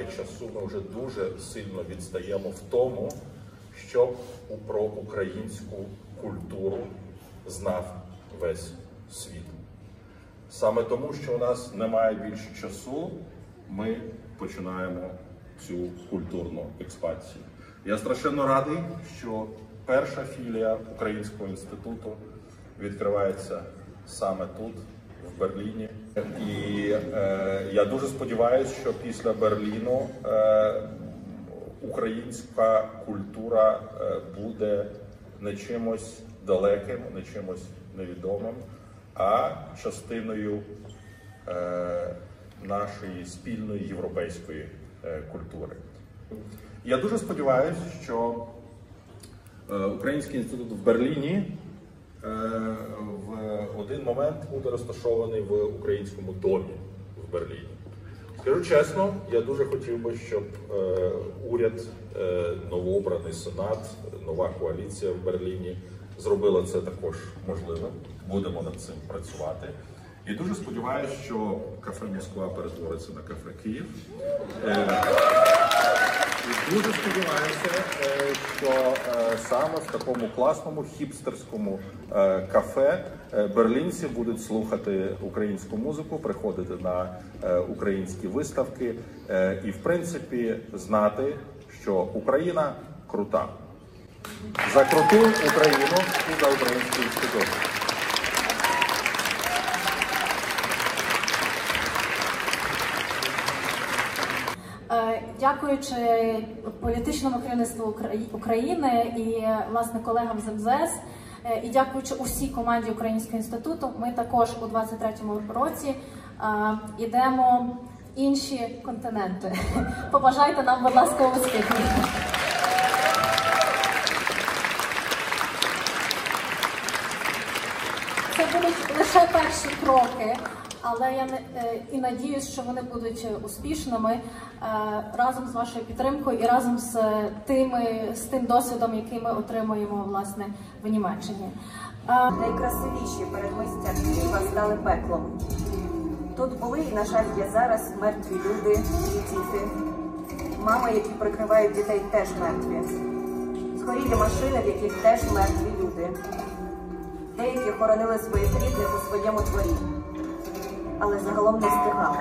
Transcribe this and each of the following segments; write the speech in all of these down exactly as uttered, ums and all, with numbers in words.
часу ми вже дуже сильно відстаємо в тому, щоб про українську культуру знав весь світ. Саме тому, що у нас немає більше часу, ми починаємо цю культурну експансію. Я страшенно радий, що перша філія Українського інституту відкривається саме тут, в Берліні. І е, я дуже сподіваюся, що після Берліну е, українська культура е, буде не чимось далеким, не чимось невідомим, а частиною е, нашої спільної європейської е, культури. Я дуже сподіваюся, що е, Український інститут в Берліні е, в один момент буде розташований в Українському домі в Берліні. Скажу чесно, я дуже хотів би, щоб е, уряд, е, новообраний Сенат, нова коаліція в Берліні зробила це також можливим. Будемо над цим працювати. І дуже сподіваюся, що кафе Москва перетвориться на кафе Київ. Е, і дуже сподіваюся, е, що е, саме в такому класному хіпстерському е, кафе е, берлінці будуть слухати українську музику, приходити на е, українські виставки е, і, в принципі, знати, що Україна крута. За круту Україну і за Український інститут. Дякуючи політичному керівництву України і, власне, колегам з ем зе ес, і дякуючи усій команді Українського інституту, ми також у двадцять третьому році йдемо в інші континенти. Побажайте нам, будь ласка, успіхів. Це будуть лише перші кроки, але я і надіюсь, що вони будуть успішними разом з вашою підтримкою і разом з тими, з тим досвідом, який ми отримуємо, власне, в Німеччині. Найкрасивіші передмістя Києва стали пеклом. Тут були і, на жаль, є зараз мертві люди і діти. Мами, які прикривають дітей, теж мертві. Згорілі машини, в яких теж мертві люди. Деякі хоронили своїх рідних у своєму дворі, але загалом не встигали.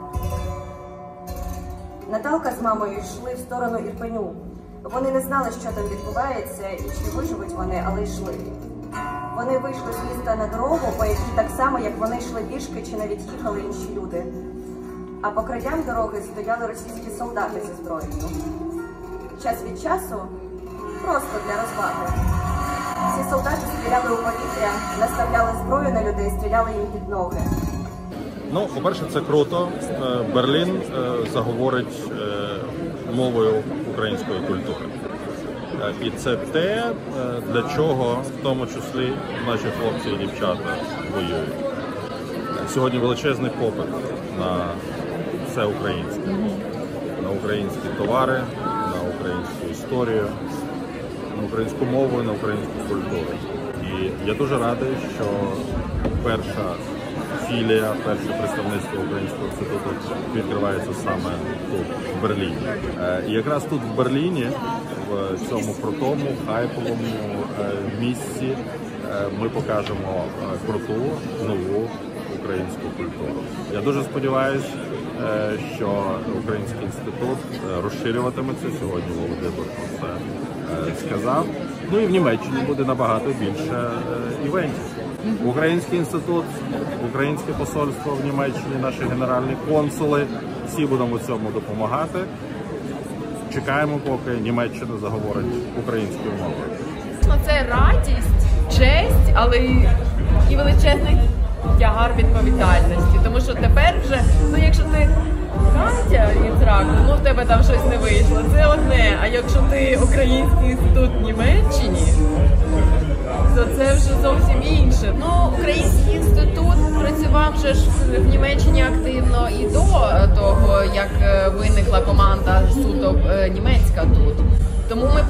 Наталка з мамою йшли в сторону Ірпеню. Вони не знали, що там відбувається і чи виживуть вони, але йшли. Вони вийшли з міста на дорогу, по якій так само, як вони йшли пішки, чи навіть їхали інші люди. А по краям дороги стояли російські солдати зі зброєю. Час від часу, просто для розваги, ці солдати стріляли у повітря, наставляли зброю на людей, стріляли їм під ноги. Ну, по-перше, це круто. Берлін заговорить мовою української культури. І це те, для чого, в тому числі, наші хлопці і дівчата воюють. Сьогодні величезний попит на все українське. На українські товари, на українську історію, на українську мову і на українську культуру. І я дуже радий, що перша філія, перше представництво Українського інституту відкривається саме тут, в Берліні. І якраз тут, в Берліні, в цьому крутому, хайповому місці ми покажемо круту, нову українську культуру. Я дуже сподіваюся, що Український інститут розширюватиметься. Сьогодні Володимир про це сказав. Ну і в Німеччині буде набагато більше івентів. Український інститут, українське посольство в Німеччині, наші генеральні консули, всі будемо цьому допомагати. Чекаємо, поки Німеччина заговорить українською мовою. Це радість, честь, але і величезний тягар відповідальності. Тому що тепер вже, ну якщо ти Катя із раку, ну в тебе там щось не вийшло, це одне. А якщо ти Український інститут в Німеччині, то це вже зовсім інше. Ну, Український інститут працював вже ж в Німеччині активно і до того, як виникла команда суто німецька тут. Тому ми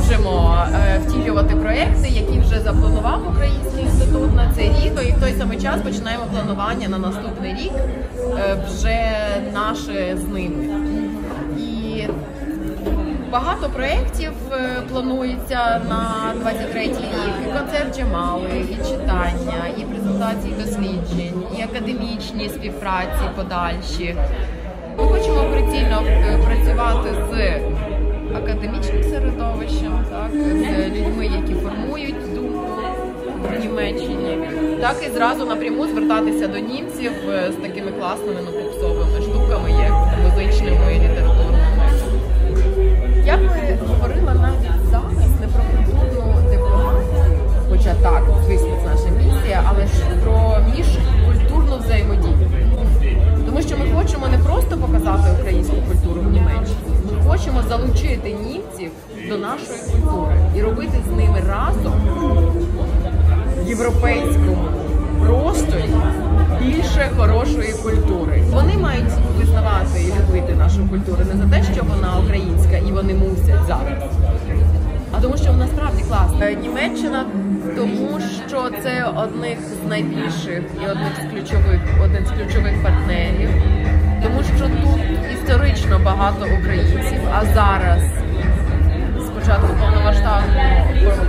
продовжимо втілювати проекти, які вже запланував Український інститут на цей рік. І в той самий час зараз починаємо планування на наступний рік вже наше з ними. І багато проєктів планується на двадцять третій рік. І концерт Джамали, і читання, і презентації досліджень, і академічні співпраці подальші. Ми хочемо прицільно працювати з академічним середовищем, так, з людьми, які формують думку в Німеччині, так і зразу напряму звертатися до німців з такими класними, ну, попсовими штуками, як музичними і літературними. Я би говорила навіть зараз не про культурну дипломатію, хоча так, звісно, це наша місія, але ж про міжкультурну взаємодію. Тому що ми хочемо не просто показати українську культуру в Німеччині, ми хочемо залучити німців до нашої культури і робити з ними разом в європейському просторі більше хорошої культури. Вони мають визнавати і любити нашу культуру не за те, що вона українська і вони мусять зараз, а тому що вона справді класна. Німеччина, тому що це одних з найбільших і одних з ключових, один з ключових партнерів, тому що тут історично багато українців, а зараз, спочатку повномасштабного